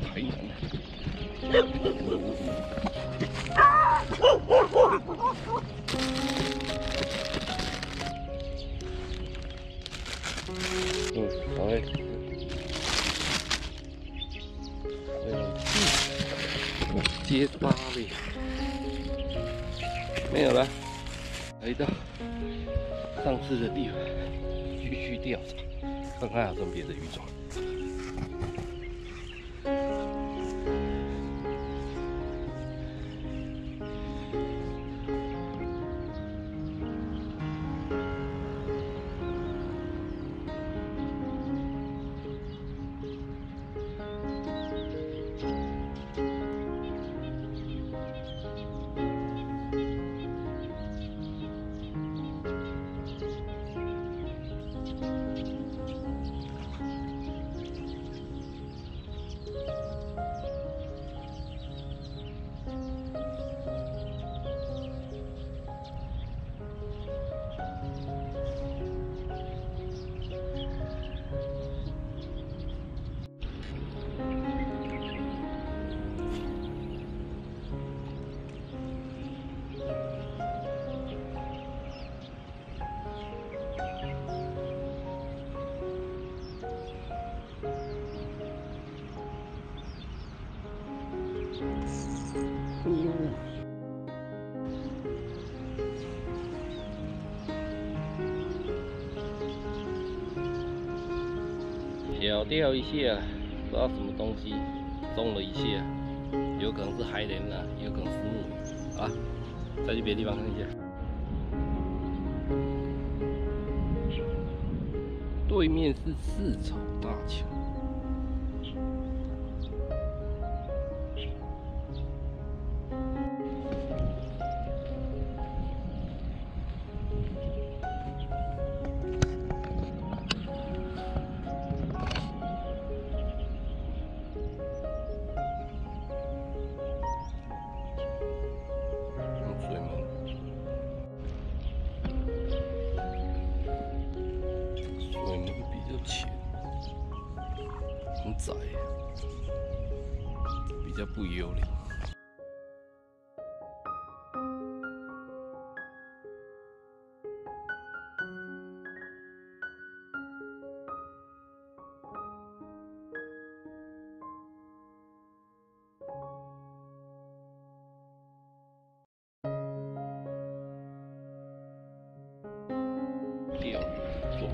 台南。好嘞。结巴嘞，没有了。来到上次的地方，继续调查，看看还有什么别的鱼种。 小钓一下，不知道什么东西，中了一下，有可能是海莲啊，有可能是木鱼。好了，再去别的地方看一下。对面是四草大桥。 水门比较浅，很窄，比较不幽灵。钓鱼中。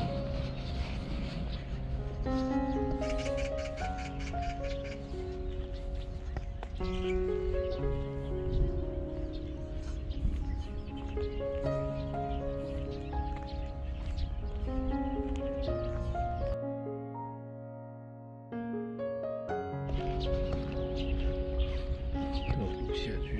下去。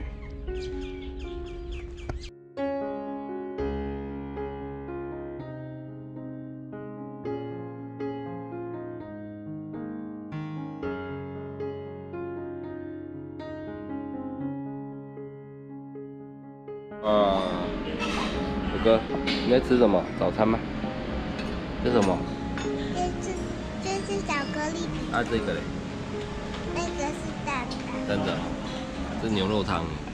哥哥，你在吃什么？早餐吗？这是什么？ 这是巧克力饼。 啊，这个嘞？ 那个是蛋挞。 真的，这牛肉汤。